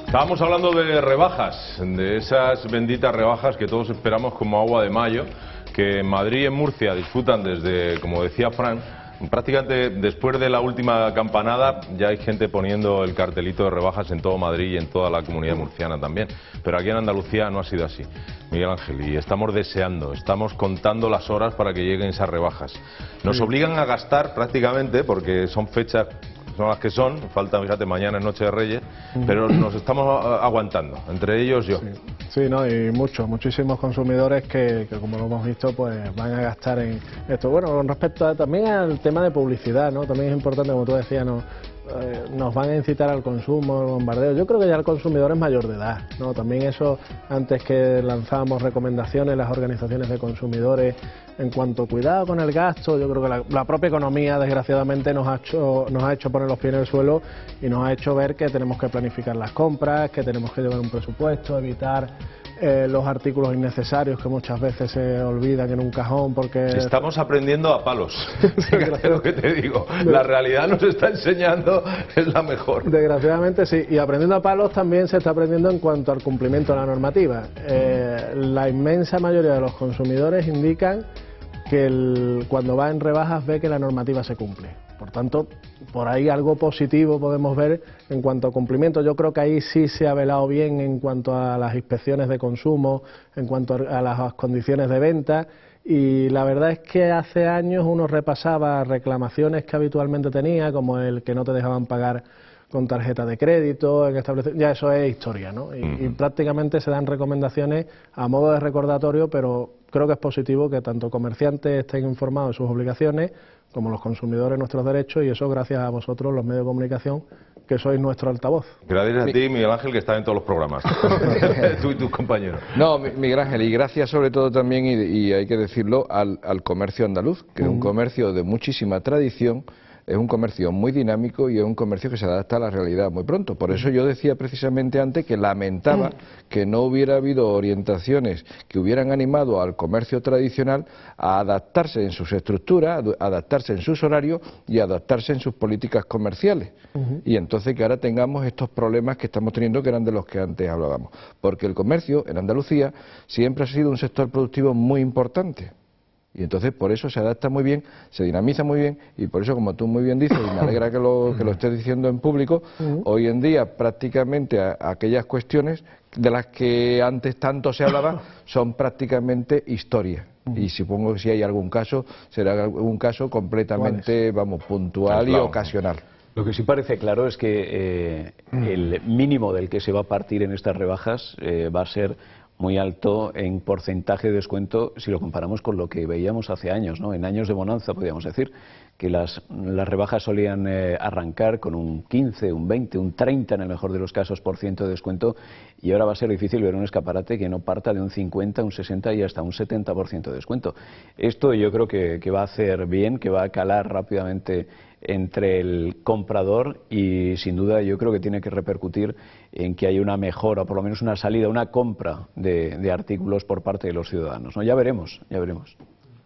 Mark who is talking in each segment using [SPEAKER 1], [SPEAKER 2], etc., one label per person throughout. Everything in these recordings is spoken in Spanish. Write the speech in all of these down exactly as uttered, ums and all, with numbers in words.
[SPEAKER 1] Estábamos hablando de rebajas, de esas benditas rebajas que todos esperamos como agua de mayo, que en Madrid y en Murcia disfrutan desde, como decía Fran, prácticamente después de la última campanada ya hay gente poniendo el cartelito de rebajas en todo Madrid y en toda la comunidad murciana también. Pero aquí en Andalucía no ha sido así, Miguel Ángel, y estamos deseando, estamos contando las horas para que lleguen esas rebajas. Nos obligan a gastar prácticamente, porque son fechas, son las que son, falta, fíjate, mañana es Noche de Reyes, pero nos estamos aguantando, entre ellos yo.
[SPEAKER 2] Sí, sí, no, y muchos, muchísimos consumidores que, que como lo hemos visto, pues van a gastar en esto. Bueno, con respecto a, también al tema de publicidad, ¿no? También es importante, como tú decías, ¿no? Eh, nos van a incitar al consumo, al bombardeo. Yo creo que ya el consumidor es mayor de edad, ¿no? También eso, antes que lanzábamos recomendaciones, las organizaciones de consumidores, en cuanto a cuidado con el gasto, yo creo que la, la propia economía, desgraciadamente, nos ha hecho, nos ha hecho poner los pies en el suelo y nos ha hecho ver que tenemos que planificar las compras, que tenemos que llevar un presupuesto, evitar Eh, los artículos innecesarios que muchas veces se olvidan en un cajón porque...
[SPEAKER 1] Estamos aprendiendo a palos, fíjate lo que te digo, la realidad nos está enseñando, es la mejor.
[SPEAKER 2] Desgraciadamente sí, y aprendiendo a palos también se está aprendiendo en cuanto al cumplimiento de la normativa. Eh, la inmensa mayoría de los consumidores indican que el, cuando va en rebajas ve que la normativa se cumple. Por tanto, por ahí algo positivo podemos ver en cuanto a cumplimiento. Yo creo que ahí sí se ha velado bien en cuanto a las inspecciones de consumo, en cuanto a las condiciones de venta, y la verdad es que hace años uno repasaba reclamaciones que habitualmente tenía, como el que no te dejaban pagar con tarjeta de crédito, en establecimientos, ya eso es historia, ¿no? Y, mm. y prácticamente se dan recomendaciones a modo de recordatorio, pero creo que es positivo que tanto comerciantes estén informados de sus obligaciones, como los consumidores nuestros derechos, y eso gracias a vosotros, los medios de comunicación, que sois nuestro altavoz.
[SPEAKER 1] Gracias a ti, Miguel Ángel, que está en todos los programas, tú y tus compañeros.
[SPEAKER 3] No, Miguel Ángel, y gracias sobre todo también, y, y hay que decirlo, al, al comercio andaluz, que uh-huh. es un comercio de muchísima tradición, es un comercio muy dinámico y es un comercio que se adapta a la realidad muy pronto. Por eso yo decía precisamente antes que lamentaba que no hubiera habido orientaciones que hubieran animado al comercio tradicional a adaptarse en sus estructuras, a adaptarse en sus horarios y a adaptarse en sus políticas comerciales. Uh-huh. Y entonces que ahora tengamos estos problemas que estamos teniendo, que eran de los que antes hablábamos. Porque el comercio en Andalucía siempre ha sido un sector productivo muy importante. Y entonces por eso se adapta muy bien, se dinamiza muy bien, y por eso, como tú muy bien dices, y me alegra que lo, que lo estés diciendo en público, uh-huh. hoy en día prácticamente a, a aquellas cuestiones de las que antes tanto se hablaba son prácticamente historia. Uh-huh. Y supongo que si hay algún caso, será algún caso completamente, vamos, puntual y ocasional.
[SPEAKER 4] Lo que sí parece claro es que eh, el mínimo del que se va a partir en estas rebajas eh, va a ser muy alto en porcentaje de descuento si lo comparamos con lo que veíamos hace años, ¿no? En años de bonanza, podríamos decir, que las, las rebajas solían eh, arrancar con un quince, un veinte, un treinta en el mejor de los casos por ciento de descuento, y ahora va a ser difícil ver un escaparate que no parta de un cincuenta, un sesenta y hasta un setenta por ciento de descuento. Esto yo creo que, que va a hacer bien, que va a calar rápidamente entre el comprador, y sin duda yo creo que tiene que repercutir en que haya una mejora, o por lo menos una salida, una compra de, de artículos por parte de los ciudadanos, ¿no? Ya veremos, ya veremos.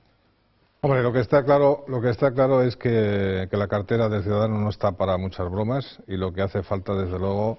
[SPEAKER 5] Hombre, lo que está claro, lo que está claro es que, que la cartera del ciudadano no está para muchas bromas, y lo que hace falta, desde luego,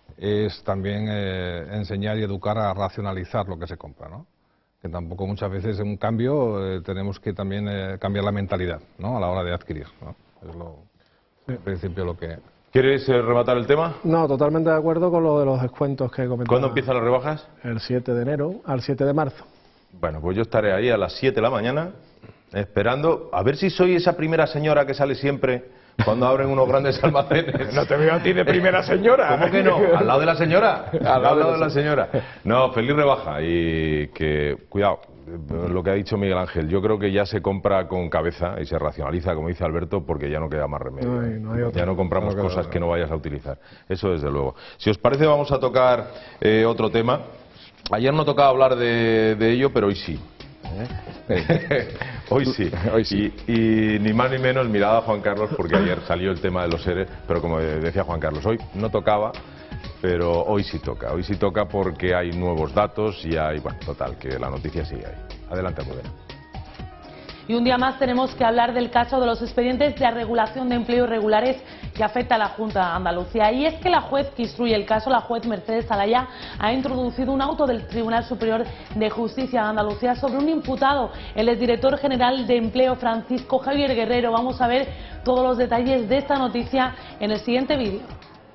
[SPEAKER 5] es también eh, enseñar y educar a racionalizar lo que se compra, ¿no? Que tampoco muchas veces en un cambio eh, tenemos que también eh, cambiar la mentalidad, ¿no? A la hora de adquirir, ¿no? Es lo, en principio lo que...
[SPEAKER 1] ¿Quieres eh, rematar el tema?
[SPEAKER 2] No, totalmente de acuerdo con lo de los descuentos que comentaba.
[SPEAKER 1] ¿Cuándo empiezan las rebajas?
[SPEAKER 2] El siete de enero al siete de marzo.
[SPEAKER 1] Bueno, pues yo estaré ahí a las siete de la mañana esperando, a ver si soy esa primera señora que sale siempre cuando abren unos grandes almacenes.
[SPEAKER 3] No te veo a ti de primera señora.
[SPEAKER 1] ¿Cómo que no? Al lado de la señora. Al lado de la señora. No, feliz rebaja, y que, cuidado, lo que ha dicho Miguel Ángel, yo creo que ya se compra con cabeza y se racionaliza, como dice Alberto, porque ya no queda más remedio.
[SPEAKER 2] No hay, no hay otra.
[SPEAKER 1] Ya no compramos no cosas que no vayas a utilizar. Eso desde luego. Si os parece, vamos a tocar eh, otro tema. Ayer no tocaba hablar de, de ello, pero hoy sí. ¿Eh? Hoy sí, hoy sí. Y, y ni más ni menos, mirad a Juan Carlos, porque ayer salió el tema de los seres, pero como decía Juan Carlos, hoy no tocaba, pero hoy sí toca. Hoy sí toca porque hay nuevos datos y hay, bueno, total, que la noticia sigue ahí. Adelante, Almudena.
[SPEAKER 6] Y un día más tenemos que hablar del caso de los expedientes de regulación de empleo irregulares que afecta a la Junta de Andalucía. Y es que la juez que instruye el caso, la juez Mercedes Alaya, ha introducido un auto del Tribunal Superior de Justicia de Andalucía sobre un imputado, el exdirector general de Empleo Francisco Javier Guerrero. Vamos a ver todos los detalles de esta noticia en el siguiente vídeo.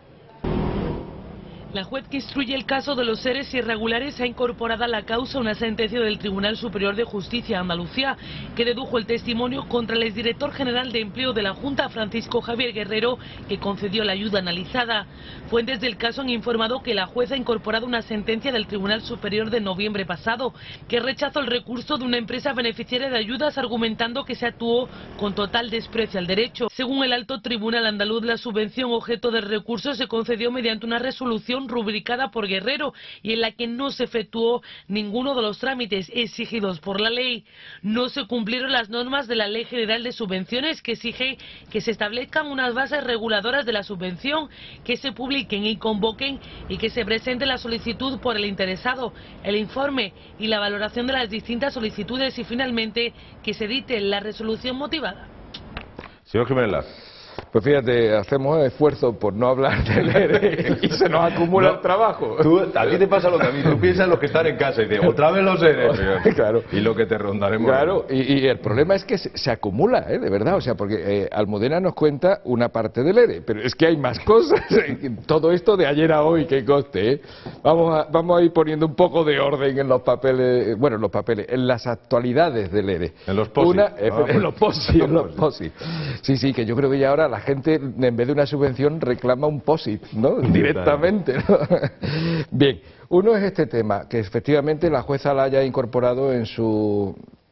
[SPEAKER 6] La juez que instruye el caso de los seres irregulares ha incorporado a la causa una sentencia del Tribunal Superior de Justicia de Andalucía que dedujo el testimonio contra el exdirector general de Empleo de la Junta, Francisco Javier Guerrero, que concedió la ayuda analizada. Fuentes del caso han informado que la jueza ha incorporado una sentencia del Tribunal Superior de noviembre pasado que rechazó el recurso de una empresa beneficiaria de ayudas argumentando que se actuó con total desprecio al derecho. Según el alto tribunal andaluz, la subvención objeto del recurso se concedió mediante una resolución rubricada por Guerrero y en la que no se efectuó ninguno de los trámites exigidos por la ley. No se cumplieron las normas de la Ley General de Subvenciones, que exige que se establezcan unas bases reguladoras de la subvención, que se publiquen y convoquen y que se presente la solicitud por el interesado, el informe y la valoración de las distintas solicitudes y finalmente que se dicte la resolución motivada.
[SPEAKER 1] Señor Jiménez.
[SPEAKER 3] Pues fíjate, hacemos esfuerzo por no hablar del E R E y se nos acumula
[SPEAKER 1] no,
[SPEAKER 3] el trabajo.
[SPEAKER 1] Tú, a ti te pasa lo que a mí, tú piensas en los que están en casa y dices, otra vez los E R E.
[SPEAKER 3] Claro.
[SPEAKER 1] Y lo que te rondaremos.
[SPEAKER 3] Claro, y, y el problema es que se, se acumula, ¿eh? De verdad, o sea, porque eh, Almudena nos cuenta una parte del E R E, pero es que hay más cosas. Todo esto de ayer a hoy, que conste, ¿eh? Vamos a, vamos a ir poniendo un poco de orden en los papeles, bueno, en los papeles, en las actualidades del E R E.
[SPEAKER 1] En los POSI.
[SPEAKER 3] Una, eh,
[SPEAKER 1] ah,
[SPEAKER 3] en los POSI, en los POSI. Sí, sí, que yo creo que ya ahora la gente, en vez de una subvención, reclama un POSIT, ¿no? Directamente, ¿no? Bien, uno es este tema, que efectivamente la jueza la haya incorporado en su,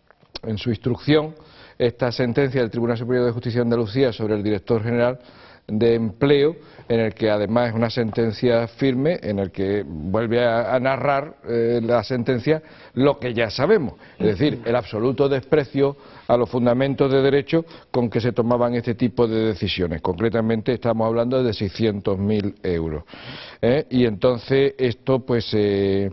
[SPEAKER 3] en su instrucción, esta sentencia del Tribunal Superior de Justicia de Andalucía sobre el director general de Empleo, en el que además es una sentencia firme, en el que vuelve a, a narrar eh, la sentencia lo que ya sabemos, es decir, el absoluto desprecio a los fundamentos de derecho con que se tomaban este tipo de decisiones. Concretamente estamos hablando de seiscientos mil euros. ¿eh? Y entonces esto pues eh,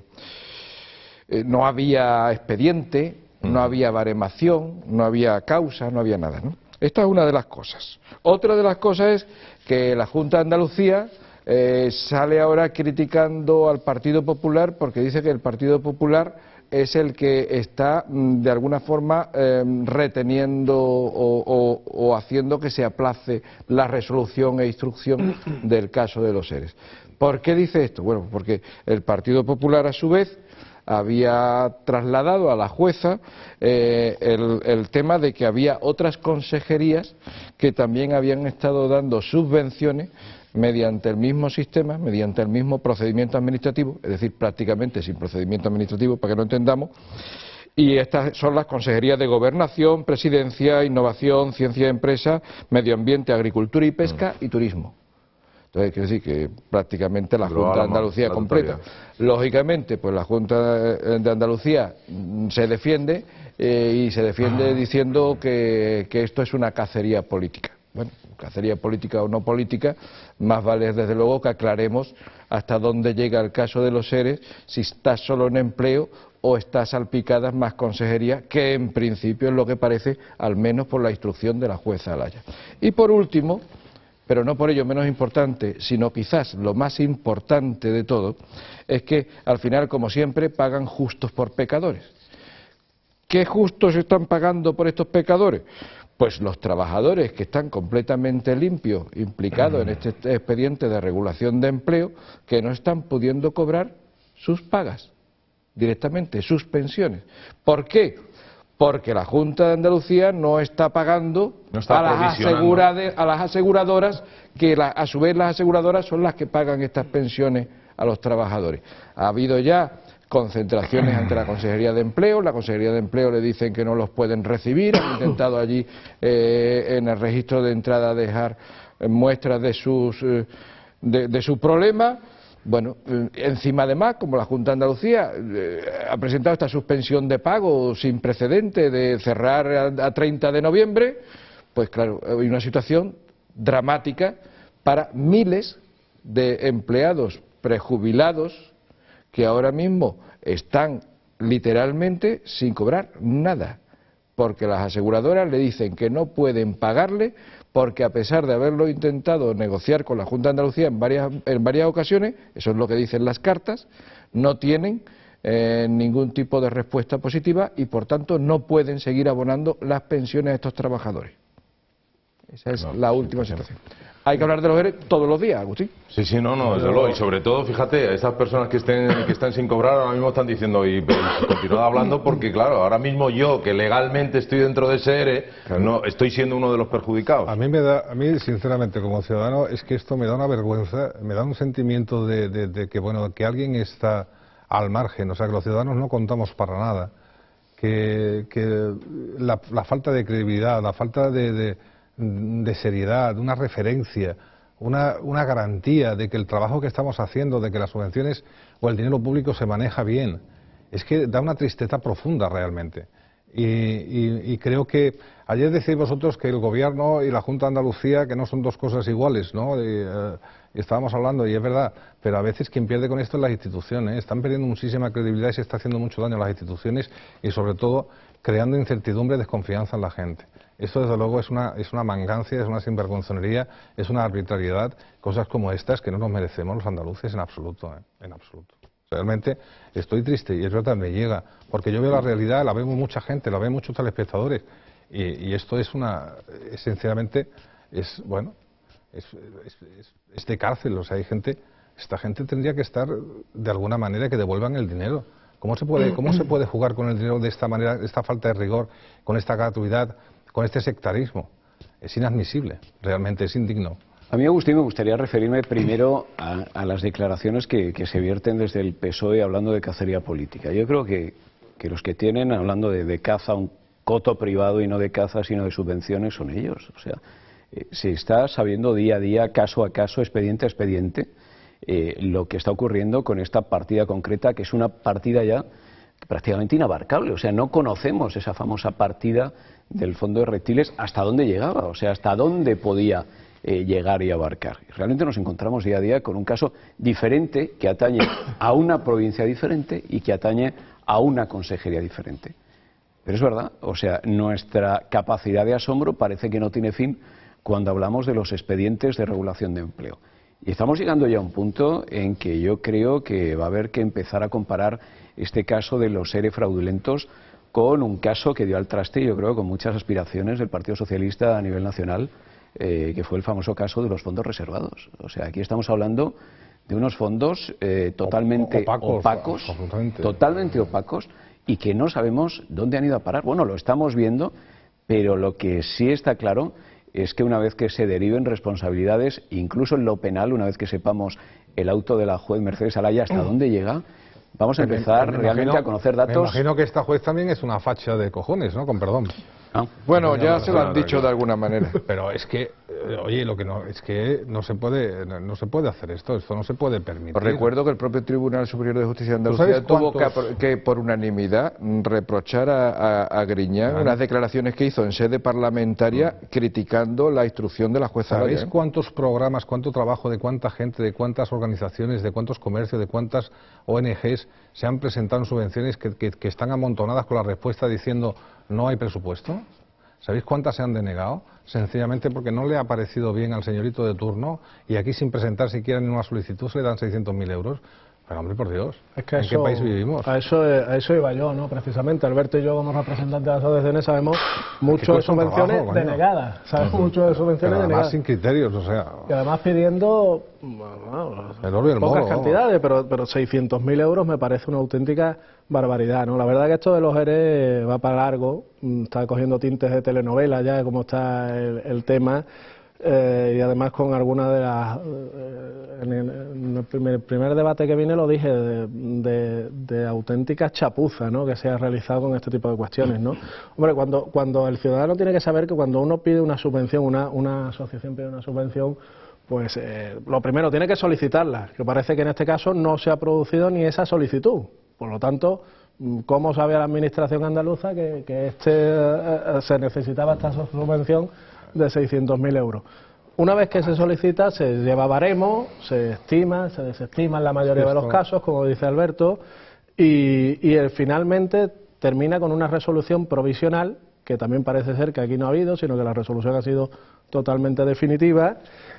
[SPEAKER 3] eh, no había expediente, no había baremación, no había causa, no había nada, ¿no? Esta es una de las cosas. Otra de las cosas es que la Junta de Andalucía eh, sale ahora criticando al Partido Popular porque dice que el Partido Popular es el que está de alguna forma eh, reteniendo o, o, o haciendo que se aplace la resolución e instrucción del caso de los seres. ¿Por qué dice esto? Bueno, porque el Partido Popular a su vez había trasladado a la jueza eh, el, el tema de que había otras consejerías que también habían estado dando subvenciones mediante el mismo sistema, mediante el mismo procedimiento administrativo, es decir, prácticamente sin procedimiento administrativo, para que no entendamos, y estas son las consejerías de Gobernación, Presidencia, Innovación, Ciencia y Empresa, Medio Ambiente, Agricultura y Pesca y Turismo. Entonces, quiere decir que prácticamente la Junta de Andalucía completa. Lógicamente, pues la Junta de Andalucía se defiende eh, y se defiende ah. diciendo que, que esto es una cacería política. Bueno, cacería política o no política, más vale desde luego que aclaremos hasta dónde llega el caso de los seres, si está solo en empleo o está salpicadas más consejerías, que en principio es lo que parece, al menos por la instrucción de la jueza Alaya. Y por último, pero no por ello menos importante, sino quizás lo más importante de todo, es que al final, como siempre, pagan justos por pecadores. ¿Qué justos están pagando por estos pecadores? Pues los trabajadores que están completamente limpios, implicados en este expediente de regulación de empleo, que no están pudiendo cobrar sus pagas directamente, sus pensiones. ¿Por qué? Porque la Junta de Andalucía no está pagando
[SPEAKER 1] no está
[SPEAKER 3] a, las asegurade, a las aseguradoras, que la, a su vez las aseguradoras son las que pagan estas pensiones a los trabajadores. Ha habido ya concentraciones ante la Consejería de Empleo, la Consejería de Empleo le dicen que no los pueden recibir, han intentado allí eh, en el registro de entrada dejar muestras de sus eh, de, de su problema. Bueno, eh, encima además, como la Junta de Andalucía eh, ha presentado esta suspensión de pago sin precedente de cerrar a, a treinta de noviembre, pues claro, hay una situación dramática para miles de empleados prejubilados que ahora mismo están literalmente sin cobrar nada, porque las aseguradoras le dicen que no pueden pagarle porque a pesar de haberlo intentado negociar con la Junta de Andalucía en varias, en varias ocasiones, eso es lo que dicen las cartas, no tienen eh, ningún tipo de respuesta positiva y por tanto no pueden seguir abonando las pensiones a estos trabajadores. Esa es no, la última situación. Hay que hablar de los E R E todos los días, Agustín.
[SPEAKER 1] Sí, sí, no, no, desde luego. Y sobre todo, fíjate, esas personas que estén que están sin cobrar ahora mismo están diciendo, y, y continuad hablando porque, claro, ahora mismo yo, que legalmente estoy dentro de ese E R E, claro, no estoy siendo uno de los perjudicados.
[SPEAKER 5] A mí, me da, a mí sinceramente, como ciudadano, es que esto me da una vergüenza, me da un sentimiento de, de, de que, bueno, que alguien está al margen, o sea, que los ciudadanos no contamos para nada, que, que la, la falta de credibilidad, la falta de... de de seriedad, una referencia, una, una garantía de que el trabajo que estamos haciendo, de que las subvenciones o el dinero público se maneja bien, es que da una tristeza profunda realmente. Y, y, y creo que ayer decís vosotros que el Gobierno y la Junta de Andalucía, que no son dos cosas iguales, ¿no? Y, eh, estábamos hablando, y es verdad, pero a veces quien pierde con esto es las instituciones, ¿eh? Están perdiendo muchísima credibilidad y se está haciendo mucho daño a las instituciones y sobre todo creando incertidumbre y desconfianza en la gente. Esto desde luego es una, es una mangancia, es una sinvergonzonería, es una arbitrariedad, cosas como estas que no nos merecemos los andaluces en absoluto, ¿eh? En absoluto. Realmente estoy triste y es verdad, me llega, porque yo veo la realidad, la vemos mucha gente, la ven muchos telespectadores y, y esto es una, esencialmente, es, bueno, es, es, es, es de cárcel, o sea, hay gente, esta gente tendría que estar de alguna manera que devuelvan el dinero. ¿Cómo se puede, cómo se puede jugar con el dinero de esta manera, de esta falta de rigor, con esta gratuidad, con este sectarismo? Es inadmisible, realmente es indigno.
[SPEAKER 4] A mí, Agustín, me gustaría referirme primero a, a las declaraciones que, que se vierten desde el P S O E hablando de cacería política. Yo creo que, que los que tienen, hablando de, de caza, un coto privado y no de caza, sino de subvenciones, son ellos. O sea, eh, se está sabiendo día a día, caso a caso, expediente a expediente, eh, lo que está ocurriendo con esta partida concreta, que es una partida ya prácticamente inabarcable. O sea, no conocemos esa famosa partida del Fondo de Reptiles, hasta dónde llegaba, o sea, hasta dónde podía eh, llegar y abarcar. Realmente nos encontramos día a día con un caso diferente que atañe a una provincia diferente y que atañe a una consejería diferente. Pero es verdad, o sea, nuestra capacidad de asombro parece que no tiene fin cuando hablamos de los expedientes de regulación de empleo. Y estamos llegando ya a un punto en que yo creo que va a haber que empezar a comparar este caso de los E R E fraudulentos con un caso que dio al traste, yo creo, con muchas aspiraciones del Partido Socialista a nivel nacional, eh, que fue el famoso caso de los fondos reservados. O sea, aquí estamos hablando de unos fondos eh, totalmente opacos, opacos totalmente opacos, y que no sabemos dónde han ido a parar. Bueno, lo estamos viendo, pero lo que sí está claro es que una vez que se deriven responsabilidades, incluso en lo penal, una vez que sepamos el auto de la juez Mercedes Alaya hasta dónde llega, vamos a empezar me, me realmente imagino, a conocer datos.
[SPEAKER 5] Me imagino que esta juez también es una facha de cojones, ¿no? Con perdón.
[SPEAKER 3] ¿No? Bueno, ya se lo han dicho de alguna manera.
[SPEAKER 5] Pero es que, eh, oye, lo que no es que no se puede, no, no se puede hacer esto, esto no se puede permitir.
[SPEAKER 3] Os recuerdo que el propio Tribunal Superior de Justicia de Andalucía tuvo que, que por unanimidad reprochar a, a, a Griñán claro. unas declaraciones que hizo en sede parlamentaria no. criticando la instrucción de la jueza.
[SPEAKER 5] ¿Sabéis
[SPEAKER 3] Alaya, ¿eh?
[SPEAKER 5] cuántos programas, cuánto trabajo de cuánta gente, de cuántas organizaciones, de cuántos comercios, de cuántas O N Ges se han presentado en subvenciones que, que, que están amontonadas con la respuesta diciendo no hay presupuesto? ¿Sabéis cuántas se han denegado? Sencillamente porque no le ha parecido bien al señorito de turno y aquí sin presentar siquiera ni una solicitud se le dan seiscientos mil euros. Pero hombre, por Dios,
[SPEAKER 2] es que
[SPEAKER 5] ¿en
[SPEAKER 2] eso,
[SPEAKER 5] qué país vivimos?
[SPEAKER 2] A eso, a eso iba yo, ¿no? Precisamente, Alberto y yo como representantes de las asociaciones sabemos mucho de subvenciones trabajo, denegadas, sabemos uh-huh. mucho de subvenciones
[SPEAKER 5] pero
[SPEAKER 2] denegadas.
[SPEAKER 5] sin criterios, o sea...
[SPEAKER 2] Y además pidiendo bueno,
[SPEAKER 5] el oro y el
[SPEAKER 2] pocas
[SPEAKER 5] moro,
[SPEAKER 2] cantidades, pero, pero seiscientos mil euros me parece una auténtica barbaridad, ¿no? La verdad que esto de los E R E va para largo, está cogiendo tintes de telenovela ya, como está el, el tema. Eh, y además con alguna de las... Eh, en, el, en el primer, primer debate que vine lo dije, de, de, de auténticas chapuzas, ¿no?, que se ha realizado con este tipo de cuestiones, ¿no? Hombre, cuando, cuando el ciudadano tiene que saber que cuando uno pide una subvención, una, una asociación pide una subvención, pues eh, lo primero tiene que solicitarla, que parece que en este caso no se ha producido ni esa solicitud. Por lo tanto, ¿cómo sabía la Administración andaluza que, que este, eh, se necesitaba esta subvención de seiscientos mil euros? Una vez que se solicita, se lleva baremo, se estima, se desestima en la mayoría de los casos, como dice Alberto, y, y el, finalmente termina con una resolución provisional que también parece ser que aquí no ha habido, sino que la resolución ha sido totalmente definitiva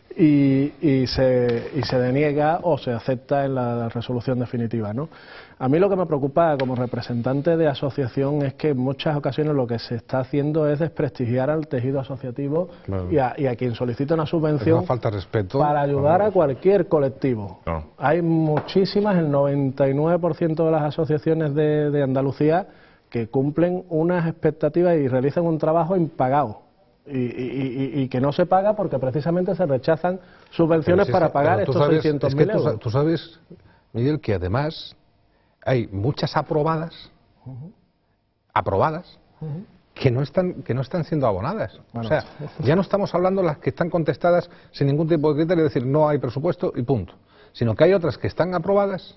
[SPEAKER 2] y, y, se, y se deniega o se acepta en la resolución definitiva, ¿no? A mí lo que me preocupa como representante de asociación es que en muchas ocasiones lo que se está haciendo es desprestigiar al tejido asociativo, claro, y, a, y a quien solicita una subvención,
[SPEAKER 5] una falta de respeto,
[SPEAKER 2] para ayudar
[SPEAKER 5] claro,
[SPEAKER 2] a cualquier colectivo.
[SPEAKER 1] Claro.
[SPEAKER 2] Hay muchísimas, el noventa y nueve por ciento de las asociaciones de, de Andalucía que cumplen unas expectativas y realizan un trabajo impagado. Y, y, y, y que no se paga porque precisamente se rechazan subvenciones si para es, pagar estos seiscientos mil euros.
[SPEAKER 5] Tú sabes, Miguel, que además hay muchas aprobadas, uh-huh. aprobadas, uh-huh. que no están que no están siendo abonadas. Bueno, o sea, ya no estamos hablando de las que están contestadas sin ningún tipo de criterio, es decir, no hay presupuesto y punto. Sino que hay otras que están aprobadas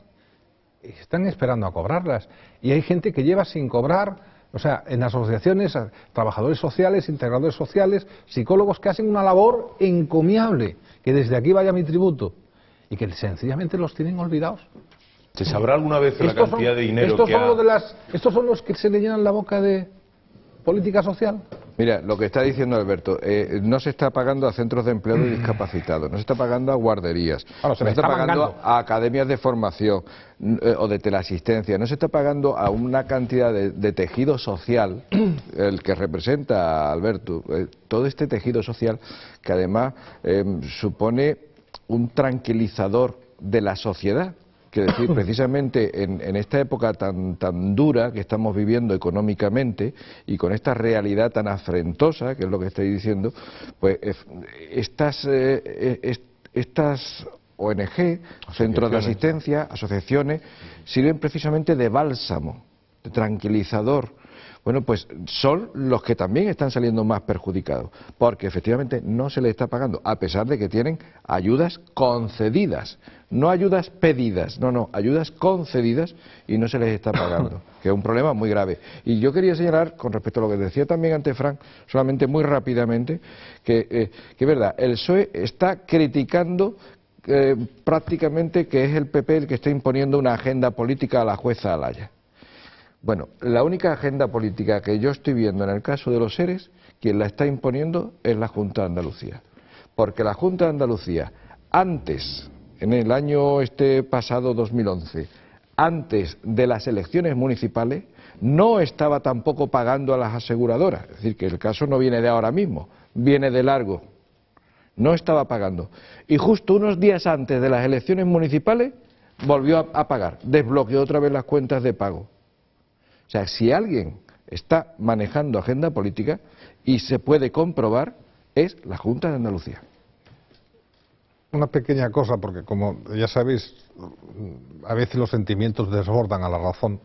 [SPEAKER 5] y están esperando a cobrarlas. Y hay gente que lleva sin cobrar. O sea, en asociaciones, trabajadores sociales, integradores sociales, psicólogos que hacen una labor encomiable, que desde aquí vaya mi tributo, y que sencillamente los tienen olvidados.
[SPEAKER 1] ¿Se sabrá alguna vez la cantidad
[SPEAKER 5] son,
[SPEAKER 1] de dinero
[SPEAKER 5] estos
[SPEAKER 1] que
[SPEAKER 5] son
[SPEAKER 1] ha...
[SPEAKER 5] los de las, estos son los que se le llenan la boca de política social?
[SPEAKER 3] Mira, lo que está diciendo Alberto, eh, no se está pagando a centros de empleo de discapacitados, no se está pagando a guarderías,
[SPEAKER 5] bueno, se
[SPEAKER 3] no se está,
[SPEAKER 5] está
[SPEAKER 3] pagando
[SPEAKER 5] mangando.
[SPEAKER 3] a academias de formación eh, o de teleasistencia, no se está pagando a una cantidad de, de tejido social, el que representa a Alberto, eh, todo este tejido social que además eh, supone un tranquilizador de la sociedad. Quiero decir, precisamente en, en esta época tan, tan dura que estamos viviendo económicamente y con esta realidad tan afrentosa, que es lo que estoy diciendo, pues estas, eh, est, estas O N G, centros de asistencia, asociaciones, sirven precisamente de bálsamo, de tranquilizador. Bueno, pues son los que también están saliendo más perjudicados, porque efectivamente no se les está pagando, a pesar de que tienen ayudas concedidas, no ayudas pedidas, no, no, ayudas concedidas y no se les está pagando, que es un problema muy grave. Y yo quería señalar, con respecto a lo que decía también antes Fran, solamente muy rápidamente, que, eh, que es verdad, el P S O E está criticando eh, prácticamente que es el P P el que está imponiendo una agenda política a la jueza Alaya. Bueno, la única agenda política que yo estoy viendo en el caso de los ERES, quien la está imponiendo es la Junta de Andalucía. Porque la Junta de Andalucía, antes, en el año este pasado dos mil once, antes de las elecciones municipales, no estaba tampoco pagando a las aseguradoras. Es decir, que el caso no viene de ahora mismo, viene de largo. No estaba pagando. Y justo unos días antes de las elecciones municipales, volvió a, a pagar, desbloqueó otra vez las cuentas de pago. O sea, si alguien está manejando agenda política y se puede comprobar, es la Junta de Andalucía.
[SPEAKER 5] Una pequeña cosa, porque como ya sabéis, a veces los sentimientos desbordan a la razón.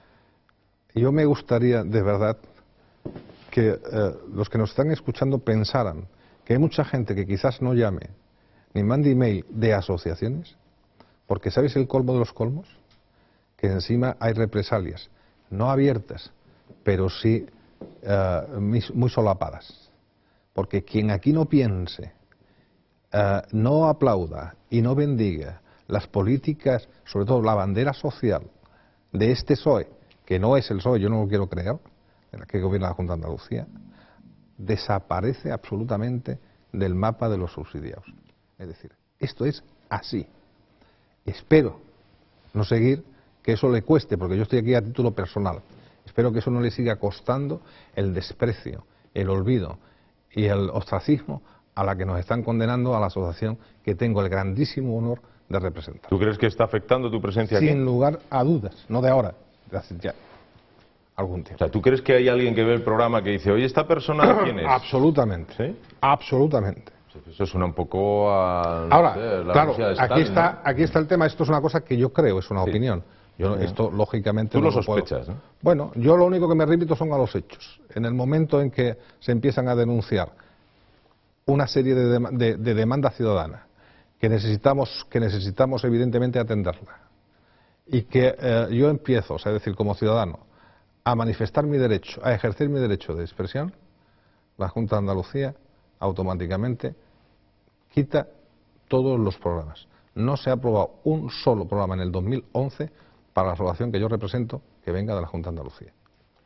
[SPEAKER 5] Yo me gustaría, de verdad, que eh, los que nos están escuchando pensaran que hay mucha gente que quizás no llame ni mande email de asociaciones, porque ¿sabéis el colmo de los colmos? Que encima hay represalias. No abiertas, pero sí uh, muy, muy solapadas. Porque quien aquí no piense, uh, no aplauda y no bendiga las políticas, sobre todo la bandera social de este P S O E, que no es el P S O E, yo no lo quiero creer, que gobierna la Junta de Andalucía, desaparece absolutamente del mapa de los subsidiados. Es decir, esto es así. Espero no seguir que eso le cueste, porque yo estoy aquí a título personal. Espero que eso no le siga costando el desprecio, el olvido y el ostracismo a la que nos están condenando a la asociación que tengo el grandísimo honor de representar.
[SPEAKER 1] ¿Tú crees que está afectando tu presencia aquí?
[SPEAKER 5] Sin lugar a dudas, no de ahora, de hace ya algún tiempo.
[SPEAKER 1] O sea, ¿tú crees que hay alguien que ve el programa que dice, oye, ¿esta persona quién es?
[SPEAKER 5] Absolutamente,
[SPEAKER 1] ¿sí?
[SPEAKER 5] Absolutamente.
[SPEAKER 1] Eso suena un poco a...
[SPEAKER 5] Ahora,
[SPEAKER 1] sé, la
[SPEAKER 5] claro,
[SPEAKER 1] Rusia de
[SPEAKER 5] aquí,
[SPEAKER 1] Stalin,
[SPEAKER 5] está,
[SPEAKER 1] ¿no?
[SPEAKER 5] aquí está el tema, esto es una cosa que yo creo, es una sí. opinión. Yo, esto, lógicamente,
[SPEAKER 1] Tú
[SPEAKER 5] no
[SPEAKER 1] lo sospechas,
[SPEAKER 5] puedo.
[SPEAKER 1] ¿no?
[SPEAKER 5] Bueno, yo lo único que me remito son a los hechos. En el momento en que se empiezan a denunciar una serie de, dem de, de demandas ciudadanas que necesitamos, que necesitamos evidentemente atenderla, y que eh, yo empiezo, o sea, es decir, como ciudadano, a manifestar mi derecho, a ejercer mi derecho de expresión, la Junta de Andalucía automáticamente quita todos los programas. No se ha aprobado un solo programa en el dos mil once para la asociación que yo represento que venga de la Junta de Andalucía.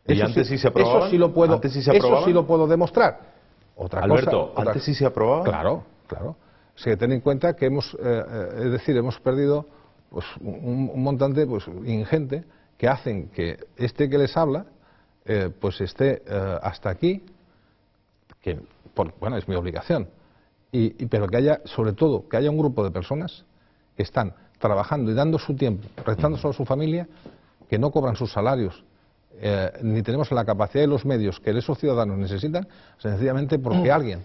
[SPEAKER 1] ¿Y
[SPEAKER 7] Eso
[SPEAKER 1] antes
[SPEAKER 7] sí,
[SPEAKER 1] sí se aprobaban?
[SPEAKER 7] Eso sí lo puedo,
[SPEAKER 1] ¿Antes sí se
[SPEAKER 7] eso
[SPEAKER 1] aprobaban?
[SPEAKER 7] sí lo puedo demostrar. Otra
[SPEAKER 1] Alberto,
[SPEAKER 7] cosa, otra-
[SPEAKER 1] ¿antes sí se aprobaba?
[SPEAKER 5] Claro, claro. Es que ten en cuenta que hemos, eh, eh, es decir, hemos perdido pues, un, un montante pues, ingente que hacen que este que les habla eh, pues esté eh, hasta aquí, que por- bueno, es mi obligación, y, y- pero que haya, sobre todo, que haya un grupo de personas que están trabajando y dando su tiempo, restándose a su familia, que no cobran sus salarios, eh, ni tenemos la capacidad y los medios que esos ciudadanos necesitan, sencillamente porque alguien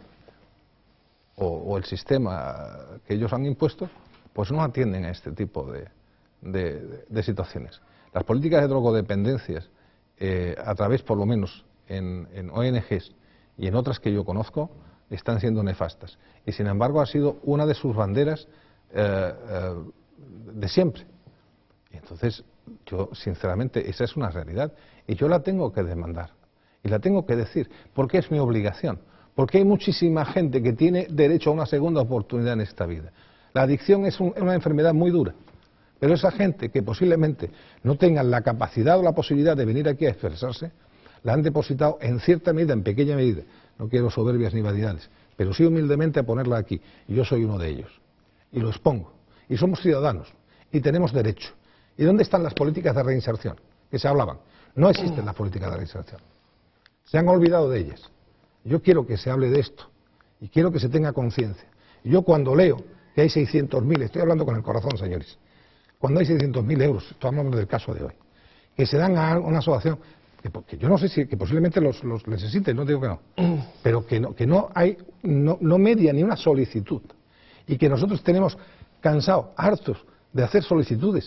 [SPEAKER 5] o, o el sistema que ellos han impuesto, pues no atienden a este tipo de, de- de situaciones. Las políticas de drogodependencias, eh, a través, por lo menos, en, en O N Ges y en otras que yo conozco, están siendo nefastas. Y, sin embargo, ha sido una de sus banderas eh, eh, de siempre. Y entonces, yo, sinceramente, esa es una realidad. Y yo la tengo que demandar. Y la tengo que decir, porque es mi obligación. Porque hay muchísima gente que tiene derecho a una segunda oportunidad en esta vida. La adicción es un- una enfermedad muy dura. Pero esa gente que posiblemente no tengan la capacidad o la posibilidad de venir aquí a expresarse, la han depositado en cierta medida, en pequeña medida, no quiero soberbias ni vanidades, pero sí humildemente a ponerla aquí. Y yo soy uno de ellos. Y lo expongo. Y somos ciudadanos. Y tenemos derecho. ¿Y dónde están las políticas de reinserción? Que se hablaban. No existen las políticas de reinserción. Se han olvidado de ellas. Yo quiero que se hable de esto. Y quiero que se tenga conciencia. Y yo cuando leo que hay seiscientos mil, estoy hablando con el corazón, señores, cuando hay seiscientos mil euros, estamos hablando del caso de hoy, que se dan a una asociación, que, que yo no sé si, que posiblemente los, los necesiten, no digo que no, pero que no, que no hay, no, no media ni una solicitud, y que nosotros tenemos cansados, hartos de hacer solicitudes,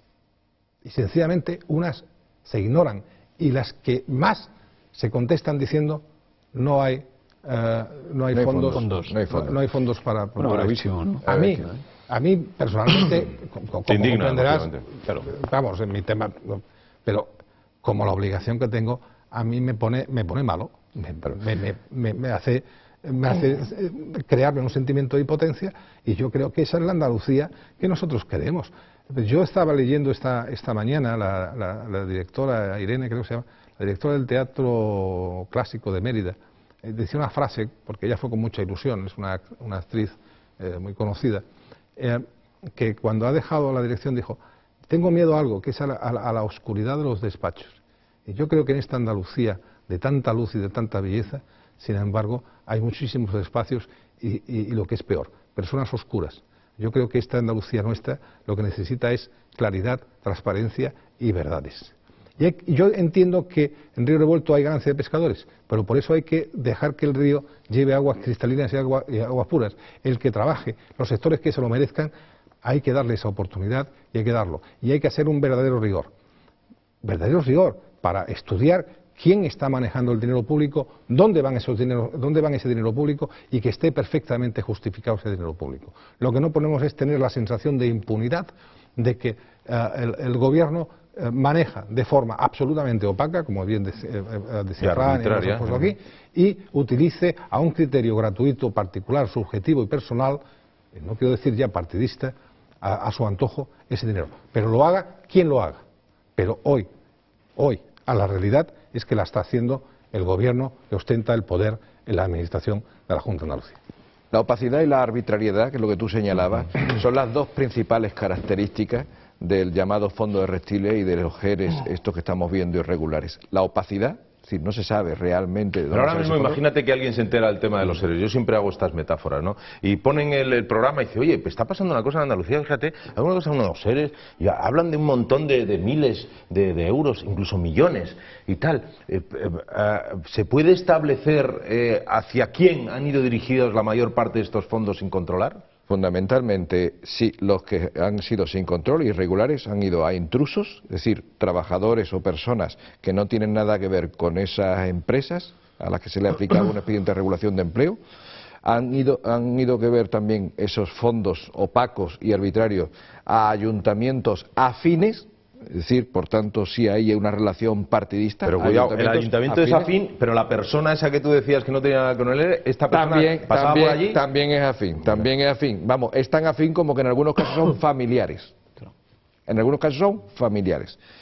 [SPEAKER 5] y sencillamente unas se ignoran, y las que más se contestan diciendo no hay, eh, no hay
[SPEAKER 3] No hay
[SPEAKER 5] fondos,
[SPEAKER 3] fondos, no hay fondos.
[SPEAKER 5] no hay fondos para, para
[SPEAKER 4] Bueno,
[SPEAKER 5] esto.
[SPEAKER 4] gravísimo, ¿no?
[SPEAKER 5] A mí,
[SPEAKER 4] Gravísimo, ¿eh?
[SPEAKER 5] a mí personalmente, como, como
[SPEAKER 1] Te indigna,
[SPEAKER 5] comprenderás,
[SPEAKER 1] lógicamente.
[SPEAKER 5] claro, vamos, en mi tema, no, pero como la obligación que tengo, a mí me pone, me pone malo, me, me, me- me- me hace, me hace eh, crearme un sentimiento de impotencia, y yo creo que esa es la Andalucía que nosotros queremos. Yo estaba leyendo esta, esta mañana, la, la- la directora Irene, creo que se llama, la directora del Teatro Clásico de Mérida, eh, decía una frase, porque ella fue con mucha ilusión, es una, una actriz eh, muy conocida, eh, que cuando ha dejado la dirección dijo: tengo miedo a algo, que es a la, a la- a la oscuridad de los despachos. Y yo creo que en esta Andalucía de tanta luz y de tanta belleza, sin embargo, hay muchísimos espacios y, y- y lo que es peor, personas oscuras. Yo creo que esta Andalucía nuestra lo que necesita es claridad, transparencia y verdades. Y hay- yo entiendo que en Río Revuelto hay ganancia de pescadores, pero por eso hay que dejar que el río lleve aguas cristalinas y, agua- y aguas puras. El que trabaje, los sectores que se lo merezcan, hay que darle esa oportunidad y hay que darlo. Y hay que hacer un verdadero rigor. Verdadero rigor para estudiar quién está manejando el dinero público, dónde van esos dinero, dónde van ese dinero público, y que esté perfectamente justificado ese dinero público. Lo que no podemos es tener la sensación de impunidad de que eh, el, el gobierno eh, maneja de forma absolutamente opaca, como bien dec- eh, eh, decía
[SPEAKER 1] Y
[SPEAKER 7] Fran, y
[SPEAKER 1] arbitraria,
[SPEAKER 7] hemos puesto
[SPEAKER 1] ¿no?
[SPEAKER 7] aquí, y utilice a un criterio gratuito, particular, subjetivo y personal, eh, no quiero decir ya partidista, a, a su antojo ese dinero. Pero lo haga quien lo haga. Pero hoy, hoy, a la realidad es que la está haciendo el gobierno que ostenta el poder en la administración de la Junta de Andalucía.
[SPEAKER 3] La opacidad y la arbitrariedad, que es lo que tú señalabas, son las dos principales características del llamado fondo de reptiles y de los geres, estos que estamos viendo irregulares. La opacidad, es decir, no se sabe realmente de dónde
[SPEAKER 1] Pero ahora
[SPEAKER 3] sale
[SPEAKER 1] mismo
[SPEAKER 3] ese fondo.
[SPEAKER 1] imagínate que alguien se entera del tema de los seres. Yo siempre hago estas metáforas, ¿no? Y ponen el, el programa y dice, oye, pues está pasando una cosa en Andalucía, fíjate, alguna cosa en los seres, y hablan de un montón de, de miles de, de euros, incluso millones y tal. Eh, eh, eh, ¿Se puede establecer eh, hacia quién han ido dirigidos la mayor parte de estos fondos sin controlar?
[SPEAKER 3] Fundamentalmente, sí, los que han sido sin control, irregulares, han ido a intrusos, es decir, trabajadores o personas que no tienen nada que ver con esas empresas a las que se le aplicaba un expediente de regulación de empleo. Han ido, han ido que ver también esos fondos opacos y arbitrarios a ayuntamientos afines, es decir, por tanto, sí hay una relación partidista.
[SPEAKER 1] Pero cuidado, el
[SPEAKER 3] ayuntamientos
[SPEAKER 1] ayuntamiento es
[SPEAKER 3] afines.
[SPEAKER 1] afín, pero la persona esa que tú decías que no tenía nada con él, esta persona
[SPEAKER 3] También,
[SPEAKER 1] pasaba
[SPEAKER 3] también,
[SPEAKER 1] por allí.
[SPEAKER 3] también es afín, también es afín. Vamos, es tan afín como que en algunos casos son familiares. En algunos casos son familiares.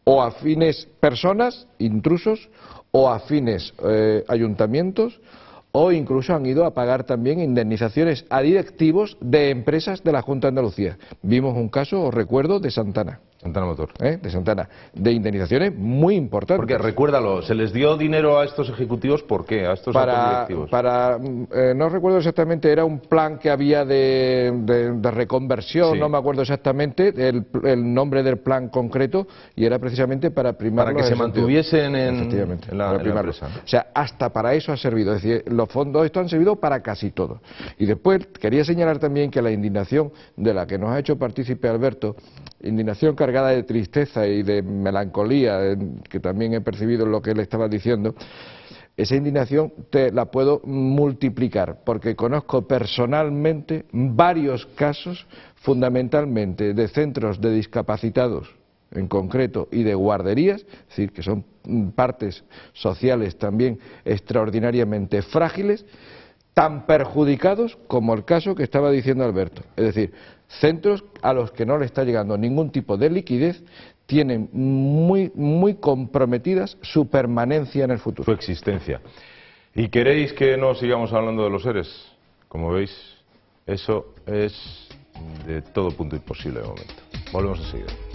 [SPEAKER 3] o afines personas, intrusos, o afines eh, ayuntamientos, o incluso han ido a pagar también indemnizaciones a directivos de empresas de la Junta de Andalucía. Vimos un caso, os recuerdo, de Santana.
[SPEAKER 1] Santana Motor.
[SPEAKER 3] ¿Eh? De Santana, de indemnizaciones muy importantes.
[SPEAKER 1] Porque recuérdalo, ¿se les dio dinero a estos ejecutivos? ¿Por qué? A estos
[SPEAKER 3] para,
[SPEAKER 1] directivos.
[SPEAKER 3] para eh, no recuerdo exactamente, era un plan que había de, de, de reconversión, sí. No me acuerdo exactamente el, el nombre del plan concreto, y era precisamente para primarlos.
[SPEAKER 1] Para que se mantuviesen en,
[SPEAKER 3] efectivamente,
[SPEAKER 1] en la,
[SPEAKER 3] para
[SPEAKER 1] en la empresa.
[SPEAKER 3] O sea, hasta para eso ha servido. Es decir, los fondos estos han servido para casi todo. Y después quería señalar también que la indignación de la que nos ha hecho partícipe Alberto, indignación cargada de tristeza y de melancolía, que también he percibido en lo que él estaba diciendo, esa indignación te la puedo multiplicar, porque conozco personalmente varios casos, fundamentalmente de centros de discapacitados en concreto y de guarderías, es decir, que son partes sociales también extraordinariamente frágiles, tan perjudicados como el caso que estaba diciendo Alberto. Es decir, centros a los que no le está llegando ningún tipo de liquidez, tienen muy, muy comprometidas su permanencia en el futuro.
[SPEAKER 1] Su existencia. ¿Y queréis que no sigamos hablando de los seres? Como veis, eso es de todo punto imposible de momento. Volvemos a seguir.